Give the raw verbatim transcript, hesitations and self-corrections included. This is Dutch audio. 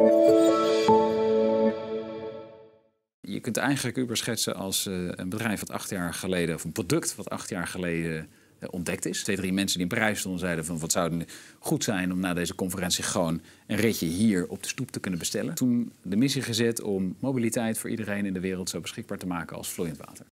Je kunt eigenlijk Uber schetsen als uh, een bedrijf wat acht jaar geleden, of een product wat acht jaar geleden uh, ontdekt is. Twee, drie mensen die in Parijs stonden zeiden van wat zou het goed zijn om na deze conferentie gewoon een ritje hier op de stoep te kunnen bestellen. Toen de missie gezet om mobiliteit voor iedereen in de wereld zo beschikbaar te maken als vloeiend water.